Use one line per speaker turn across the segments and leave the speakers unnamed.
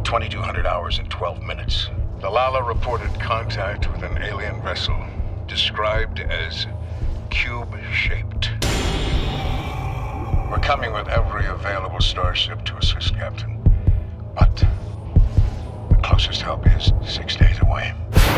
2,200 hours and 12 minutes. The Lala reported contact with an alien vessel, described as cube-shaped. We're coming with every available starship to assist, Captain. But the closest help is 6 days away.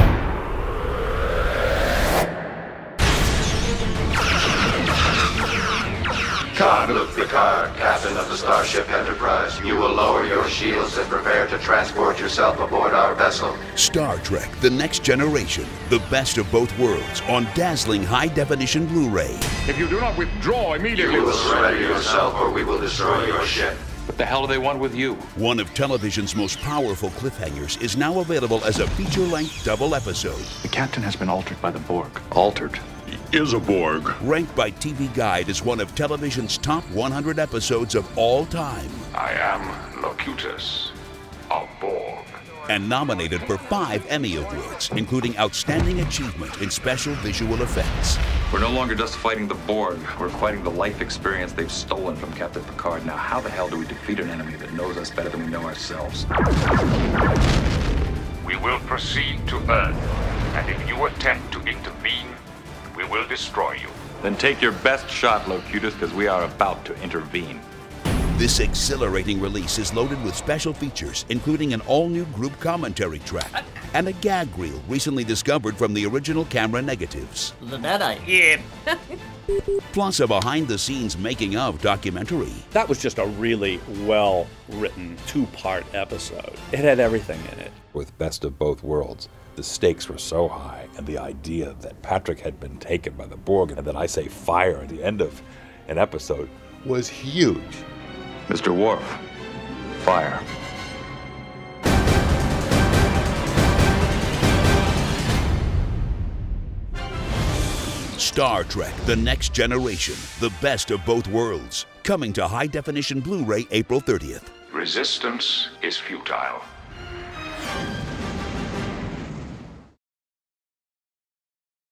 Jean-Luc Picard, captain of the Starship Enterprise. You will lower your shields and prepare to transport yourself aboard our vessel.
Star Trek: The Next Generation, the best of both worlds, on dazzling high-definition Blu-ray.
If you do not withdraw immediately...
You will surrender yourself or we will destroy your ship.
What the hell do they want with you?
One of television's most powerful cliffhangers is now available as a feature-length double episode.
The captain has been altered by the Borg.
Altered? He is a Borg.
Ranked by TV Guide as one of television's top 100 episodes of all time.
I am Locutus, a Borg.
And nominated for 5 Emmy Awards, including Outstanding Achievement in Special Visual Effects.
We're no longer just fighting the Borg. We're fighting the life experience they've stolen from Captain Picard. Now, how the hell do we defeat an enemy that knows us better than we know ourselves?
We will proceed to Earth, and if you attempt to intervene, we will destroy you.
Then take your best shot, Locutus, because we are about to intervene.
This exhilarating release is loaded with special features, including an all-new group commentary track and a gag reel recently discovered from the original camera negatives. Plus a behind-the-scenes making-of documentary.
That was just a really well-written 2-part episode. It had everything in it.
With Best of Both Worlds, the stakes were so high, and the idea that Patrick had been taken by the Borg and that I say fire at the end of an episode was huge.
Mr. Worf, fire.
Star Trek: The Next Generation, the best of both worlds. Coming to high-definition Blu-ray April 30th.
Resistance is futile.